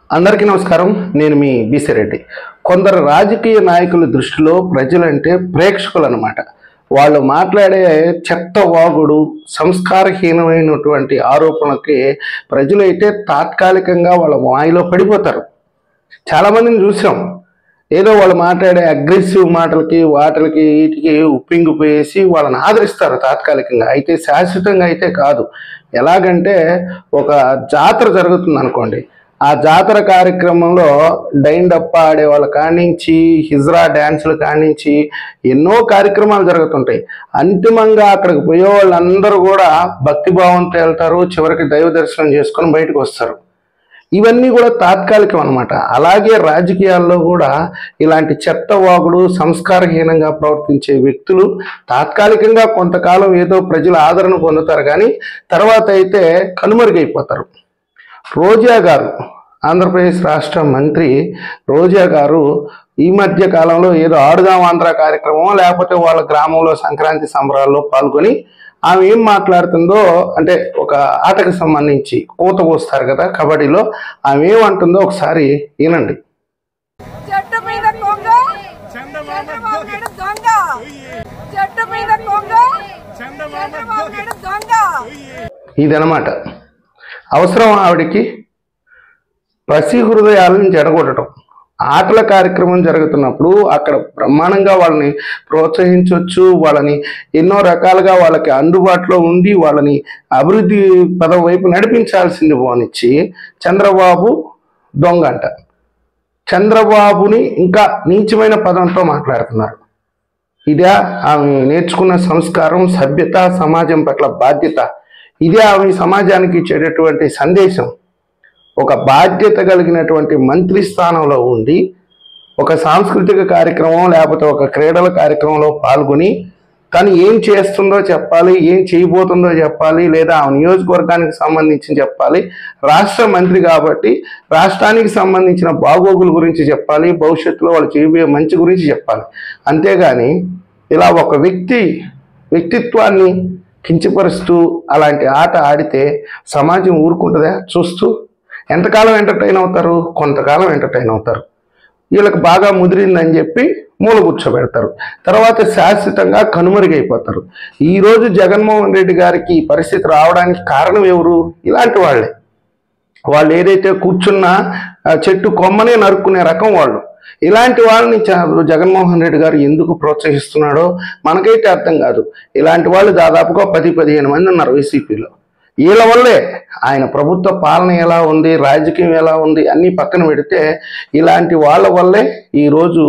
అందరికీ నమస్కారం. నేను మీ బీసీ రెడ్డి. కొందరు రాజకీయ నాయకుల దృష్టిలో ప్రజలంటే ప్రేక్షకులు అన్నమాట. వాళ్ళు మాట్లాడే చెత్త వాగుడు, సంస్కారహీనమైనటువంటి ఆరోపణలకి ప్రజలైతే తాత్కాలికంగా వాళ్ళ మాయలో పడిపోతారు. చాలామందిని చూసాం. ఏదో వాళ్ళు మాట్లాడే అగ్రెసివ్ మాటలకి వాటికి వీటికి ఉప్పింగిపోయేసి వాళ్ళని ఆదరిస్తారు తాత్కాలికంగా. అయితే శాశ్వతంగా అయితే కాదు. ఎలాగంటే ఒక జాతర జరుగుతుంది అనుకోండి, ఆ జాతర కార్యక్రమంలో డైండప్ప ఆడే వాళ్ళ కానించి హిజ్రా డ్యాన్సులు కానించి ఎన్నో కార్యక్రమాలు జరుగుతుంటాయి. అంతిమంగా అక్కడికి పోయే వాళ్ళందరూ కూడా భక్తిభావంతో వెళ్తారు, చివరికి దైవ దర్శనం చేసుకొని బయటకు వస్తారు. ఇవన్నీ కూడా తాత్కాలికం అనమాట. అలాగే రాజకీయాల్లో కూడా ఇలాంటి చెత్త వాగుడు, సంస్కారహీనంగా ప్రవర్తించే వ్యక్తులు తాత్కాలికంగా కొంతకాలం ఏదో ప్రజల ఆదరణ పొందుతారు, కానీ తర్వాత అయితే కనుమరుగైపోతారు. రోజా గారు, ఆంధ్రప్రదేశ్ రాష్ట్ర మంత్రి రోజా గారు ఈ మధ్య కాలంలో ఏదో ఆడుదాం ఆంధ్ర కార్యక్రమం లేకపోతే వాళ్ళ గ్రామంలో సంక్రాంతి సంబరాల్లో పాల్గొని ఆమె ఏం మాట్లాడుతుందో, అంటే ఒక ఆటకు సంబంధించి కూత పోస్తారు కదా కబడ్డీలో, ఆమె ఏమంటుందో ఒకసారి వినండి. ఇదనమాట అవసరం ఆవిడికి. పసి హృదయాలను జడగొట్టడం. ఆటల కార్యక్రమం జరుగుతున్నప్పుడు అక్కడ బ్రహ్మాండంగా వాళ్ళని ప్రోత్సహించవచ్చు, వాళ్ళని ఎన్నో రకాలుగా వాళ్ళకి అందుబాటులో ఉండి వాళ్ళని అభివృద్ధి పదం వైపు నడిపించాల్సింది పోనిచ్చి చంద్రబాబు దొంగ అంట. చంద్రబాబుని ఇంకా నీచమైన పదంతో మాట్లాడుతున్నారు. ఇదే ఆమె నేర్చుకున్న సంస్కారం, సభ్యత, సమాజం పట్ల బాధ్యత. ఇదే ఆమె సమాజానికి ఇచ్చేటటువంటి సందేశం. ఒక బాధ్యత కలిగినటువంటి మంత్రి స్థానంలో ఉండి ఒక సాంస్కృతిక కార్యక్రమం లేకపోతే ఒక క్రీడల కార్యక్రమంలో పాల్గొని తను ఏం చేస్తుందో చెప్పాలి, ఏం చేయబోతుందో చెప్పాలి, లేదా ఆ నియోజకవర్గానికి సంబంధించి చెప్పాలి. రాష్ట్ర మంత్రి కాబట్టి రాష్ట్రానికి సంబంధించిన బాగోగుల గురించి చెప్పాలి, భవిష్యత్తులో వాళ్ళు చేయబోయే మంచి గురించి చెప్పాలి. అంతేగాని ఇలా ఒక వ్యక్తిత్వాన్ని కించపరుస్తూ అలాంటి ఆట ఆడితే సమాజం ఊరుకుంటుందా చూస్తూ? ఎంతకాలం ఎంటర్టైన్ అవుతారు? కొంతకాలం ఎంటర్టైన్ అవుతారు. వీళ్ళకి బాగా ముదిరిందని చెప్పి మూల కూర్చోబెడతారు. తర్వాత శాశ్వతంగా కనుమరుగైపోతారు. ఈరోజు జగన్మోహన్ రెడ్డి గారికి ఈ పరిస్థితి రావడానికి కారణం ఎవరు? ఇలాంటి వాళ్ళే. వాళ్ళు ఏదైతే కూర్చున్న చెట్టు కొమ్మనే నరుక్కునే రకం వాళ్ళు. ఇలాంటి వాళ్ళని జగన్మోహన్ రెడ్డి గారు ఎందుకు ప్రోత్సహిస్తున్నాడో మనకైతే అర్థం కాదు. ఇలాంటి వాళ్ళు దాదాపుగా 10-15 మంది ఉన్నారు వైసీపీలో. వీళ్ళ వల్లే ఆయన ప్రభుత్వ పాలన ఎలా ఉంది, రాజకీయం ఎలా ఉంది అన్నీ పక్కన పెడితే ఇలాంటి వాళ్ళ వల్లే ఈరోజు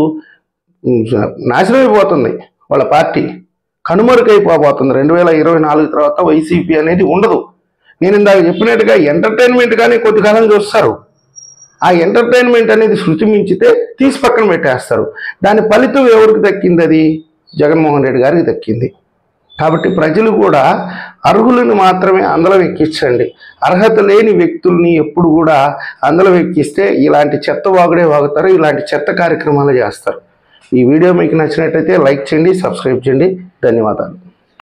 నాశనం అయిపోతుంది. వాళ్ళ పార్టీ కనుమరుగైపోబోతుంది. 2024 తర్వాత వైసీపీ అనేది ఉండదు. నేను ఇందాక చెప్పినట్టుగా ఎంటర్టైన్మెంట్ కానీ కొద్ది కాలం చూస్తారు. ఆ ఎంటర్టైన్మెంట్ అనేది శృతి మించితే తీసి పక్కన పెట్టేస్తారు. దాని ఫలితం ఎవరికి దక్కింది? అది జగన్మోహన్ రెడ్డి గారికి దక్కింది. కాబట్టి ప్రజలు కూడా అర్హులను మాత్రమే అందలం ఎక్కించండి. అర్హత లేని వ్యక్తుల్ని ఎప్పుడు కూడా అందలం ఎక్కిస్తే ఇలాంటి చెత్త వాగుడే వాగుతారు, ఇలాంటి చెత్త కార్యక్రమాలు చేస్తారు. ఈ వీడియో మీకు నచ్చినట్టయితే లైక్ చేయండి, సబ్స్క్రైబ్ చేయండి. ధన్యవాదాలు.